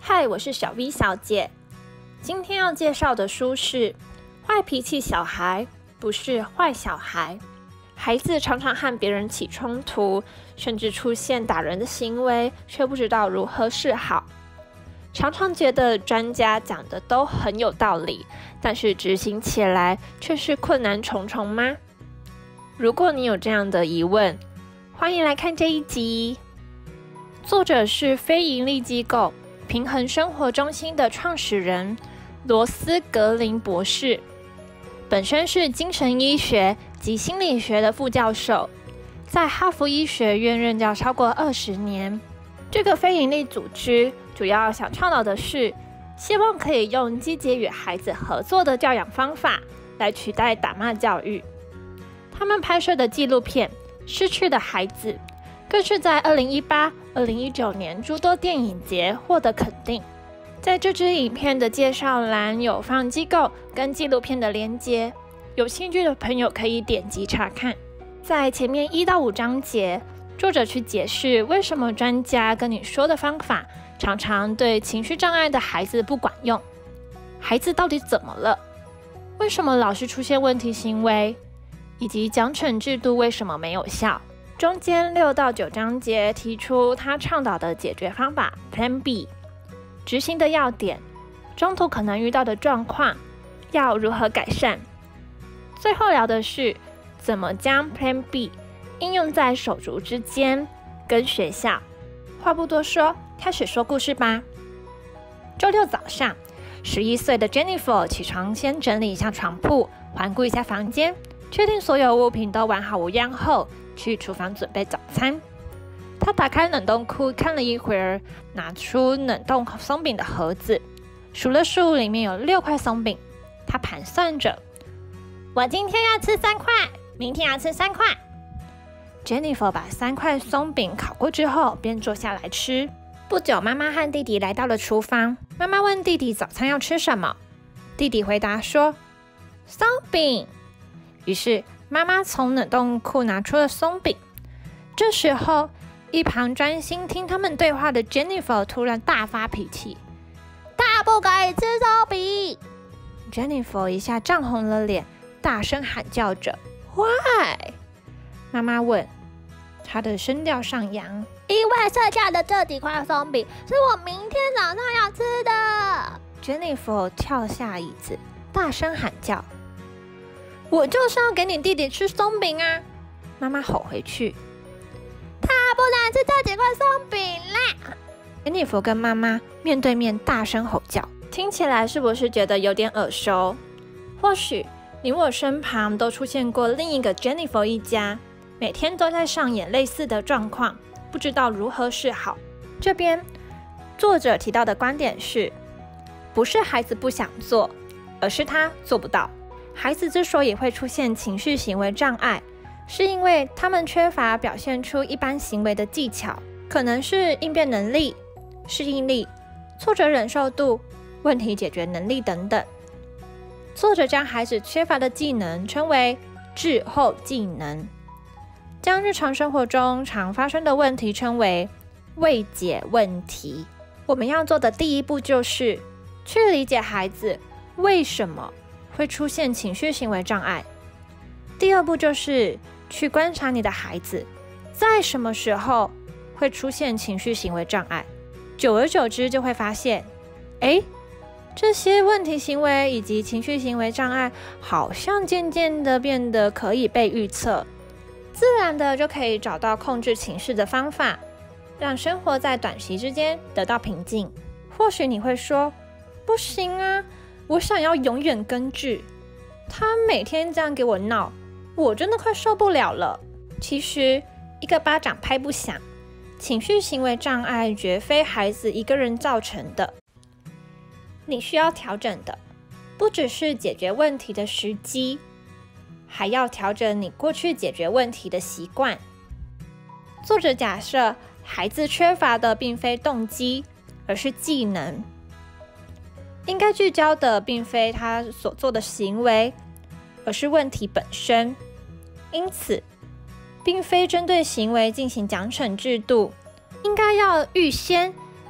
嗨，我是小 V 小姐。今天要介绍的书是《坏脾气小孩不是坏小孩》。孩子常常和别人起冲突，甚至出现打人的行为，却不知道如何是好。常常觉得专家讲的都很有道理，但是执行起来却是困难重重吗？如果你有这样的疑问，欢迎来看这一集。作者是非营利机构平衡生活中心的创始人罗斯格林博士，本身是精神医学及心理学的副教授，在哈佛医学院任教超过20年。这个非营利组织主要想倡导的是，希望可以用积极与孩子合作的教养方法来取代打骂教育。他们拍摄的纪录片《失去的孩子》更是在2018、2019年诸多电影节获得肯定。在这支影片的介绍栏有放机构跟纪录片的连结，有兴趣的朋友可以点击查看。在前面1到5章节，作者去解释为什么专家跟你说的方法常常对情绪障碍的孩子不管用，孩子到底怎么了，为什么老是出现问题行为，以及奖惩制度为什么没有效。中间6到9章节提出他倡导的解决方法 Plan B， 执行的要点，中途可能遇到的状况，要如何改善。最后聊的是怎么将 Plan B 应用在手足之间跟学校。话不多说，开始说故事吧。周六早上，11岁的 Jennifer 起床先整理一下床铺，环顾一下房间，确定所有物品都完好无恙后，去厨房准备早餐。他打开冷冻库看了一会儿，拿出冷冻松饼的盒子，数了数里面有6块松饼。他盘算着，我今天要吃3块，明天要吃3块。Jennifer 把3块松饼烤过之后，便坐下来吃。不久，妈妈和弟弟来到了厨房。妈妈问弟弟早餐要吃什么，弟弟回答说松饼。于是妈妈从冷冻库拿出了松饼。这时候，一旁专心听他们对话的 Jennifer 突然大发脾气，他不可以吃松饼。Jennifer 一下涨红了脸，大声喊叫着 Why？ 妈妈问，她的声调上扬，因为剩下的这几块松饼是我明天早上要吃的。Jennifer 跳下椅子，大声喊叫，我就是要给你弟弟吃松饼啊！妈妈吼回去，他不能吃这几块松饼啦！Jennifer 跟妈妈面对面大声吼叫，听起来是不是觉得有点耳熟？或许你我身旁都出现过另一个 Jennifer 一家，每天都在上演类似的状况，不知道如何是好。这边作者提到的观点是，不是孩子不想做，而是他做不到。孩子之所以会出现情绪行为障碍，是因为他们缺乏表现出一般行为的技巧，可能是应变能力、适应力、挫折忍受度、问题解决能力等等。作者将孩子缺乏的技能称为滞后技能，将日常生活中常发生的问题称为未解问题。我们要做的第一步就是去理解孩子为什么会出现情绪行为障碍。第二步就是去观察你的孩子在什么时候会出现情绪行为障碍。久而久之就会发现，这些问题行为以及情绪行为障碍好像渐渐的变得可以被预测，自然的就可以找到控制情绪的方法，让生活在短期之间得到平静。或许你会说，不行啊，我想要永远根治，他每天这样给我闹，我真的快受不了了。其实一个巴掌拍不响，情绪行为障碍绝非孩子一个人造成的。你需要调整的不只是解决问题的时机，还要调整你过去解决问题的习惯。作者假设孩子缺乏的并非动机，而是技能。应该聚焦的并非他所做的行为，而是问题本身。因此，并非针对行为进行奖惩制度，应该要预先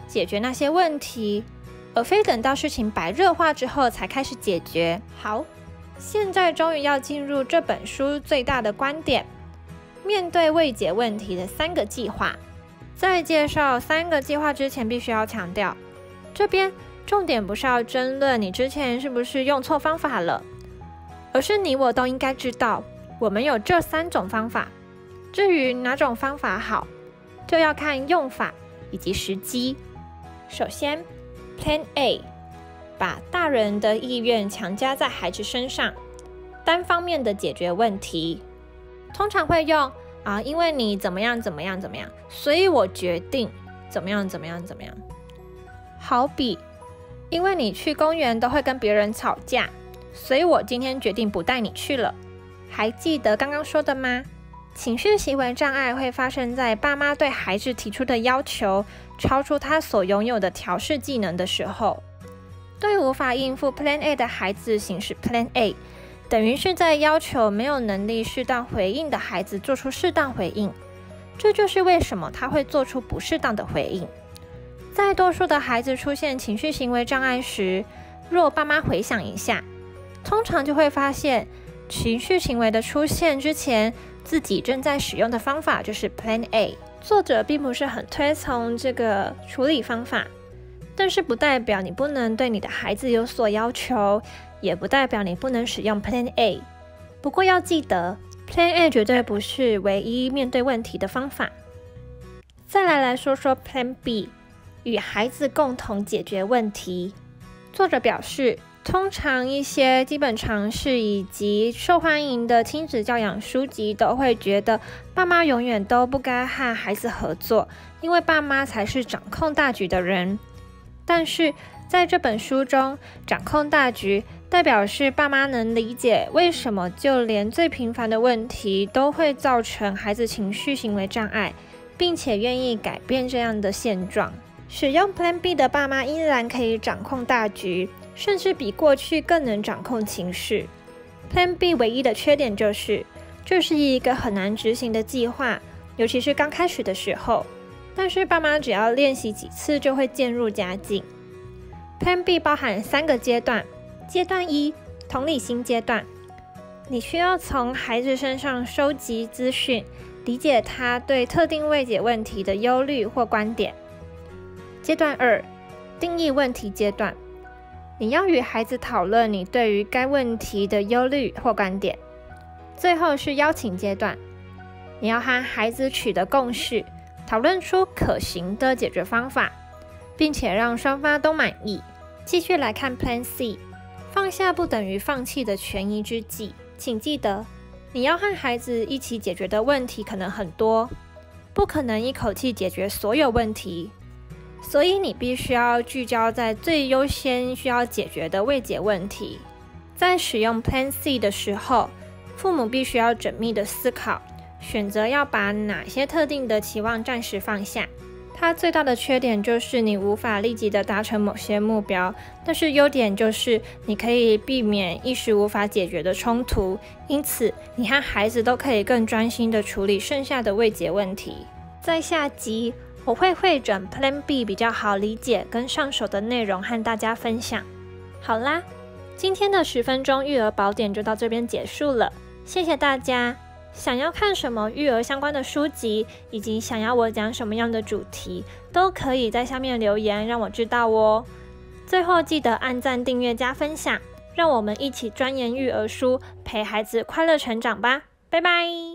解决那些问题，而非等到事情白热化之后才开始解决。好，现在终于要进入这本书最大的观点，面对未解问题的3个计划。在介绍3个计划之前，必须要强调，这边重点不是要争论你之前是不是用错方法了，而是你我都应该知道，我们有这3种方法。至于哪种方法好，就要看用法以及时机。首先 Plan A， 把大人的意愿强加在孩子身上，单方面的解决问题。通常会用因为你怎么样怎么样怎么样，所以我决定怎么样怎么样怎么样。好比因为你去公园都会跟别人吵架，所以我今天决定不带你去了。还记得刚刚说的吗？情绪行为障碍会发生在爸妈对孩子提出的要求超出他所拥有的调试技能的时候。对无法应付 Plan A 的孩子行使 Plan A， 等于是在要求没有能力适当回应的孩子做出适当回应。这就是为什么他会做出不适当的回应。在多数的孩子出现情绪行为障碍时，若爸妈回想一下，通常就会发现情绪行为的出现之前，自己正在使用的方法就是 Plan A。 作者并不是很推崇这个处理方法，但是不代表你不能对你的孩子有所要求，也不代表你不能使用 Plan A。 不过要记得 Plan A 绝对不是唯一面对问题的方法。再来说说 Plan B， 与孩子共同解决问题。作者表示，通常一些基本常识以及受欢迎的亲子教养书籍都会觉得，爸妈永远都不该和孩子合作，因为爸妈才是掌控大局的人。但是在这本书中，掌控大局代表是爸妈能理解为什么就连最平凡的问题都会造成孩子情绪行为障碍，并且愿意改变这样的现状。使用 Plan B 的爸妈依然可以掌控大局，甚至比过去更能掌控情绪。Plan B 唯一的缺点就是这是一个很难执行的计划，尤其是刚开始的时候。但是爸妈只要练习几次就会渐入佳境。Plan B 包含3个阶段。阶段1，同理心阶段，你需要从孩子身上收集资讯，理解他对特定未解问题的忧虑或观点。阶段2，定义问题阶段，你要与孩子讨论你对于该问题的忧虑或观点。最后是邀请阶段，你要和孩子取得共识，讨论出可行的解决方法，并且让双方都满意。继续来看 Plan C， 放下不等于放弃的权宜之计。请记得，你要和孩子一起解决的问题可能很多，不可能一口气解决所有问题，所以你必须要聚焦在最优先需要解决的未解问题。在使用 Plan C 的时候，父母必须要缜密的思考，选择要把哪些特定的期望暂时放下。它最大的缺点就是你无法立即的达成某些目标，但是优点就是你可以避免一时无法解决的冲突，因此你和孩子都可以更专心的处理剩下的未解问题。在下集我会汇整 Plan B 比较好理解跟上手的内容和大家分享。好啦，今天的10分钟育儿宝典就到这边结束了，谢谢大家。想要看什么育儿相关的书籍，以及想要我讲什么样的主题，都可以在下面留言让我知道哦。最后记得按赞、订阅、加分享，让我们一起钻研育儿书，陪孩子快乐成长吧。拜拜。